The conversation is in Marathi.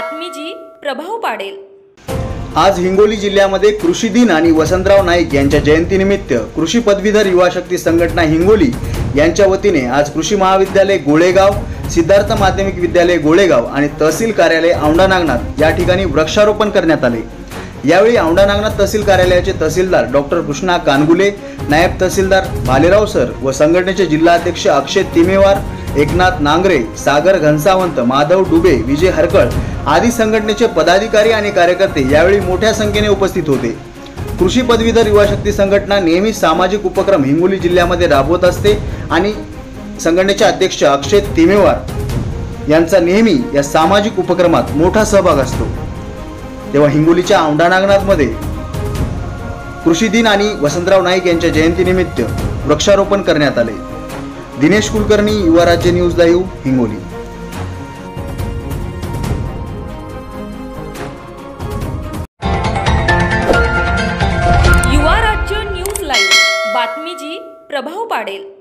बातमी जी प्रभाव पाडेल। आज हिंगोली जिल्ह्यामध्ये कृषी दिन आणि वसंतराव नाईक यांच्या जयंतीनिमित्त कृषी पदवीधर युवा शक्ती संघटना हिंगोली यांच्या वतीने आज कृषी महाविद्यालय गोळेगाव, सिद्धार्थ माध्यमिक विद्यालय गोळेगाव आणि तहसील कार्यालय औंढा नागनाथ या ठिकाणी वृक्षारोपण करण्यात आले। यावेळी औंढा नागनाथ तहसील कार्यालयाचे तहसीलदार डॉक्टर कृष्णा कानगुले, नायब तहसीलदार भालेराव सर व संघटनेचे जिल्हाध्यक्ष अक्षय तिमेवार, एकनाथ नांगरे, सागर घनसावंत, माधव डुबे, विजय हरकळ आदी संघटनेचे पदाधिकारी आणि कार्यकर्ते यावेळी मोठ्या संख्येने उपस्थित होते। कृषी पदवीधर युवा शक्ती संघटना नेहमी सामाजिक उपक्रम हिंगोली जिल्ह्यामध्ये राबवत असते आणि संघटनेचे अध्यक्ष अक्षय तिमेवार यांचा नेहमी या सामाजिक उपक्रमात मोठा सहभाग असतो। तेव्हा हिंगोलीच्या औंढा नागनाथमध्ये कृषी दिन आणि वसंतराव नाईक यांच्या जयंतीनिमित्त वृक्षारोपण करण्यात आले। दिनेश कुलकर्णी, युवा राज्य न्यूज लाईव्ह, हिंगोली। युवा राज्य न्यूज लाईव्ह, बातमी जी प्रभाव पाडेल।